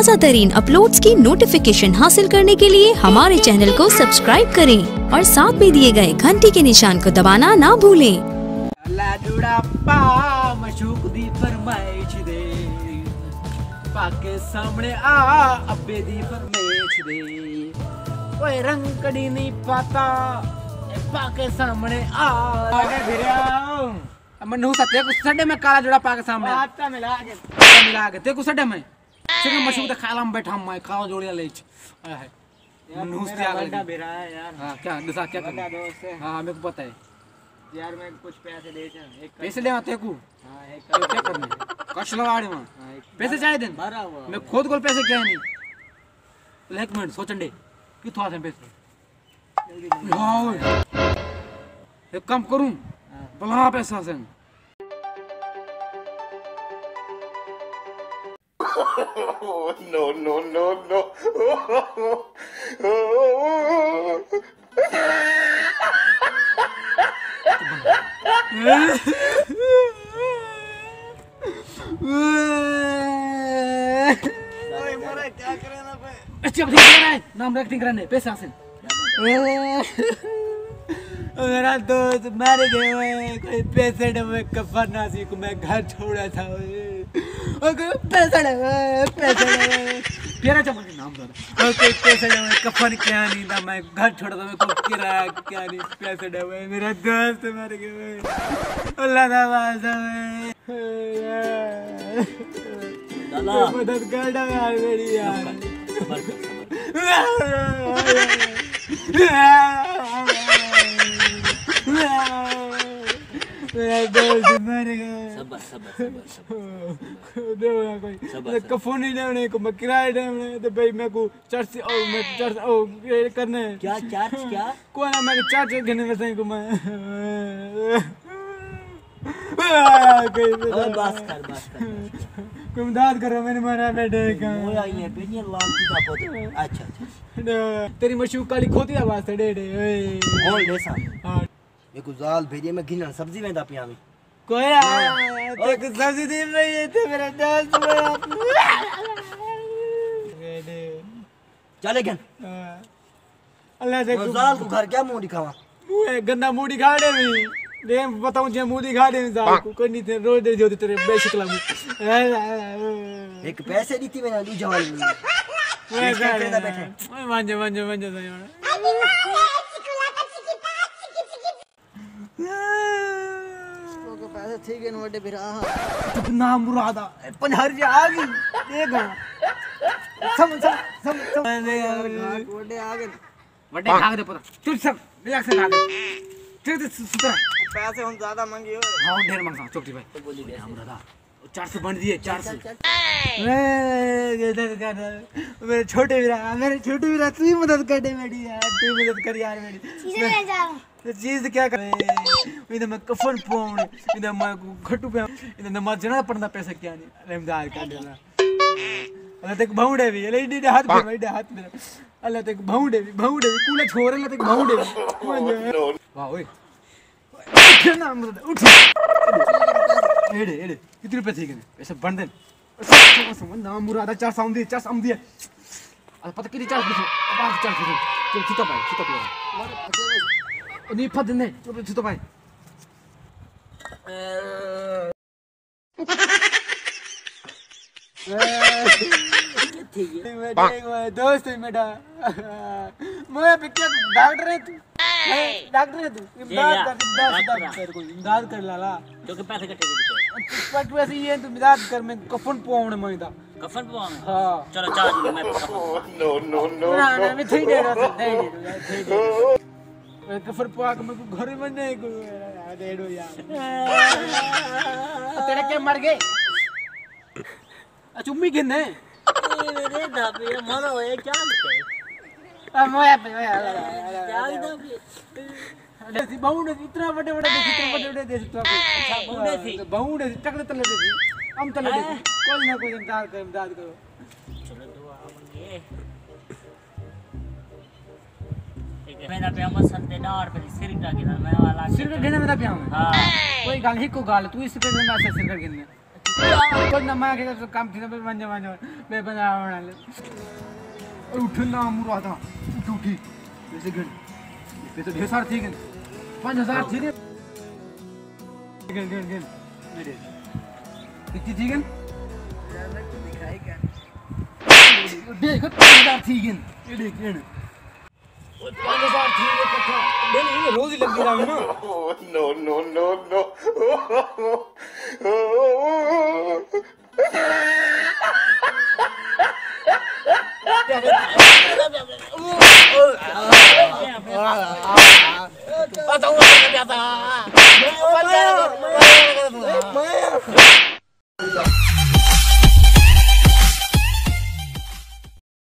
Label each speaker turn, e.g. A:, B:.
A: ताज़ा तरीन अपलोड्स की नोटिफिकेशन हासिल करने के लिए हमारे चैनल को सब्सक्राइब करें और साथ में दिए गए घंटी के निशान को दबाना ना भूलें।
B: पाके सामने आ अब्बे दी फरमाइश दे, ओए रंग कड़ी नहीं पाता पाके सामने आ मनु सत्य कुछ सडे में काला जोड़ा पाके सामने आता मिला के ते कुछ सडे में सिर्फ मशहूर तो खाला में बैठा मैं काला जोड़िया ले है मनु से आ गया बेरा यार। हां क्या दिशा क्या करना दोस्त है? हां मेरे को पता है यार, मैं कुछ पैसे दे एक पैसे ले आते को। हां एक क्या करना कश लगाड़े में पैसे चाहिए दिन भरा हुआ मैं खुद को पैसे क्या नहीं। एक मिनट सोचंडे किथों आते पैसे यार एक काम करूं बला पैसा से
C: no no no no
B: क्या करे ना पे अच्छा ठीक है नाम एक्टिंग करने पैसा से मेरा दोस्त मर गए कोई पैसे डबे कफन ना सी को मैं घर छोड़ा था और कोई पैसे तेरा चमन के नाम दादा और कोई पैसे डबे कफन क्या नहीं था मैं घर छोड़ा था मैं को किराया क्या नहीं पैसे डबे मेरा दोस्त मर गए अल्लाह दा वास्ता दादा मदद कर दो यार मेरी यार कफोनी देने को मैं किराया देने तो भाई मेरे को चर्च मैं चर्च करने क्या चार्ज क्या कोई ना मैं चार्ज करने वैसे को मैं बस कर कोई मदद करो मैंने मारा बेटे का वो आई है बेनिया लांती का पोते अच्छा तेरी मशहूर काली खोती आवाज से डे बोल दे सा हां मेरे को जाल भेजिए मैं गिनन सब्जी में दा पियावी कोई तेरे को सब्जी दे रही है तो मेरा दोस्त चले गन अल्लाह से जाल को घर क्या मुंह दिखावा मुंह गंदा मुंह दिखा दे भी दे बताऊं जे मुंह दिखा दे जाल को कोई नहीं रोज दे जो तेरे बेशकला एक पैसे दी थी मैंने दूजा वाली मैं करदा बैठे ओए मांजे पैसे ठीक है नोटे फिर कितना मुरादा 5000 आ गई देखो सब वडे आ गए वडे खा दे पूरा चुप सब रिलैक्स खा दे चल सुतरा पैसे हम ज्यादा मांगी हो हां ढेर मांगता चुप भाई तो बोली दे मुरादा 400 बन दिए 400 मेरे छोटे वीरा तू ही मदद कर दे मेरी यार तू मदद कर यार मेरी चीज़ ले जा तो चीज़ क्या करे इधर मैं कफन पाऊं इधर मैं खट्टू पे इधर नमाज जना पढ़ना पैसे क्या नहीं रहमदार कर देना अल्लाह तेक भाऊंडे भी ले इधर हाथ में अल्लाह तेक भाऊंडे भी कूला छोरे अल्लाह तेक भाऊंडे भी वाह ओए उठ ना उठ एड़े कितने रुपए थे पैसे बन दे समझ ना मुरादा 400 आमदी है अरे पता कितनी 400 अब 400 चल सीता पाए नहीं फद ने चुप सीता पाए दोस्त है मेरा मैं पिक्चर डॉक्टर है तू डॉक्टर है तू इमदाद कर लाला जो के पैसे कटेंगे पट वैसे ये तू इमदाद कर मैं कफन पवाने मांगदा कफन पवाने हां चलो चार्ज मैं नो ना मैं थई दे रहा था मैं कफन पवा के मेरे को घर में नहीं को दे दो यार तेरे के मर गए चुम्मी गिने मेरे दाबे मरो है क्या आ मोया पे क्या देसी बाउंड इतना बड़े देसी तो अच्छा बाउंड टकले तले देसी हम तले देसी कोई ना कोई इमदाद करो चलो दुआ मांगिए मेरा प्यामा संते डार पे सिर का गिना मैं वाला सिर का गिना मेरा प्यामा हां कोई गाल ही को गाल तू इस पे ना सिर का गिनने कोई ना मैं के काम थी ना बन जा मैं बना ले उठना मुरा था उठी वैसे गण पे तो ढेर सारे थी गण 5000 थी गण मेरे कितनी थी गण यार मैं तो दिखाई क्या देख 5000 थी गण ये देख गण 5000 थी ये पक्का डेली रोज ही लग रहा है ना
C: no no no no